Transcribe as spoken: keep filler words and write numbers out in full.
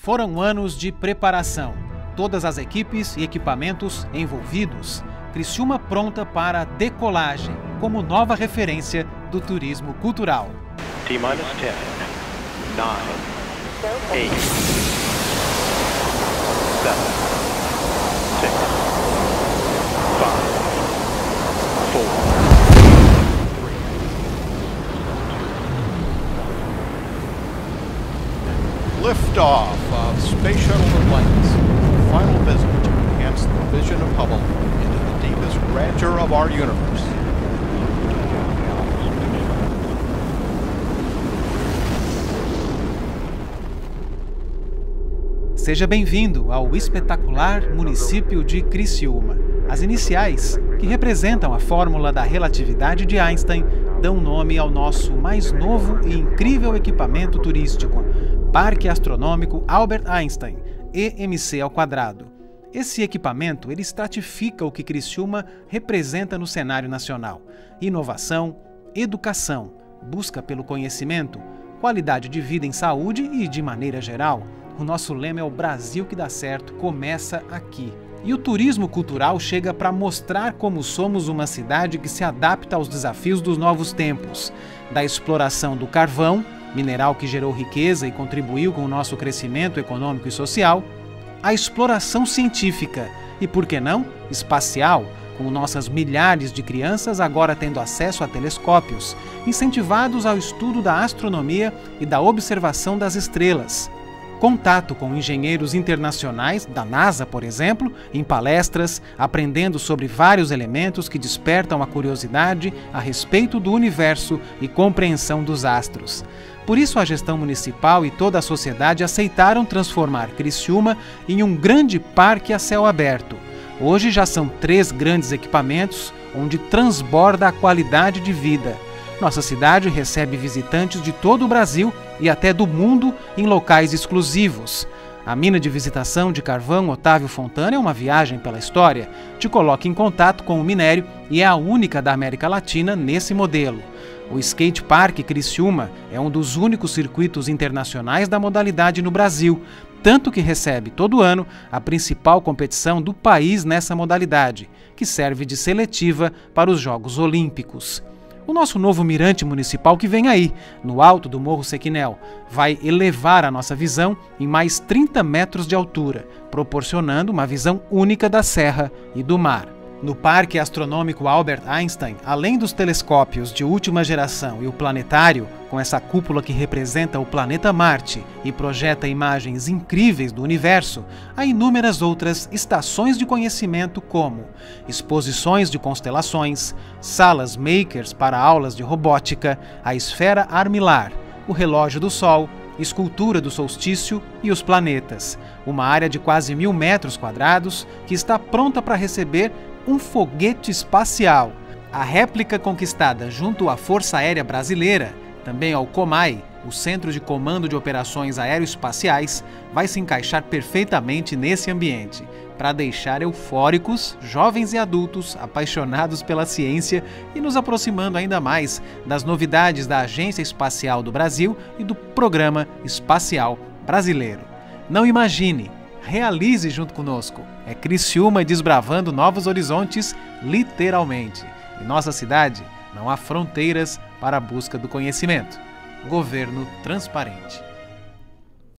Foram anos de preparação, todas as equipes e equipamentos envolvidos. Criciúma pronta para a decolagem, como nova referência do turismo cultural. T-minus dez, nove, oito, sete, seis, cinco, quatro, Liftoff of Space Shuttle Atlantis, the final visit to enhance the vision of Hubble into the deepest grandeur of our universe. Seja bem-vindo ao espetacular município de Criciúma. As iniciais, que representam a fórmula da relatividade de Einstein, dão nome ao nosso mais novo e incrível equipamento turístico, Parque Astronômico Albert Einstein, E M C ao quadrado. Esse equipamento ele estratifica o que Criciúma representa no cenário nacional: inovação, educação, busca pelo conhecimento, qualidade de vida em saúde e de maneira geral. O nosso lema é o Brasil que dá certo, começa aqui. E o turismo cultural chega para mostrar como somos uma cidade que se adapta aos desafios dos novos tempos, da exploração do carvão, mineral que gerou riqueza e contribuiu com o nosso crescimento econômico e social, à exploração científica e, por que não, espacial, com nossas milhares de crianças agora tendo acesso a telescópios, incentivados ao estudo da astronomia e da observação das estrelas. Contato com engenheiros internacionais, da NASA, por exemplo, em palestras, aprendendo sobre vários elementos que despertam a curiosidade a respeito do universo e compreensão dos astros. Por isso, a gestão municipal e toda a sociedade aceitaram transformar Criciúma em um grande parque a céu aberto. Hoje já são três grandes equipamentos onde transborda a qualidade de vida. Nossa cidade recebe visitantes de todo o Brasil e até do mundo em locais exclusivos. A mina de visitação de carvão Otávio Fontana é uma viagem pela história, te coloca em contato com o minério e é a única da América Latina nesse modelo. O Skate Park Criciúma é um dos únicos circuitos internacionais da modalidade no Brasil, tanto que recebe todo ano a principal competição do país nessa modalidade, que serve de seletiva para os Jogos Olímpicos. O nosso novo mirante municipal que vem aí, no alto do Morro Sequinel, vai elevar a nossa visão em mais trinta metros de altura, proporcionando uma visão única da serra e do mar. No Parque Astronômico Albert Einstein, além dos telescópios de última geração e o planetário, com essa cúpula que representa o planeta Marte e projeta imagens incríveis do universo, há inúmeras outras estações de conhecimento como exposições de constelações, salas makers para aulas de robótica, a esfera armilar, o relógio do Sol, escultura do solstício e os planetas. Uma área de quase mil metros quadrados que está pronta para receber um foguete espacial. A réplica conquistada junto à Força Aérea Brasileira, também ao COMAI, o Centro de Comando de Operações Aeroespaciais, vai se encaixar perfeitamente nesse ambiente, para deixar eufóricos, jovens e adultos apaixonados pela ciência e nos aproximando ainda mais das novidades da Agência Espacial do Brasil e do Programa Espacial Brasileiro. Não imagine, realize junto conosco. É Criciúma desbravando novos horizontes, literalmente. Em nossa cidade, não há fronteiras para a busca do conhecimento. Governo transparente.